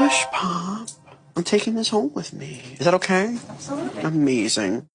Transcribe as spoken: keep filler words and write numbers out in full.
Push pop. I'm taking this home with me. Is that okay? Absolutely. Amazing.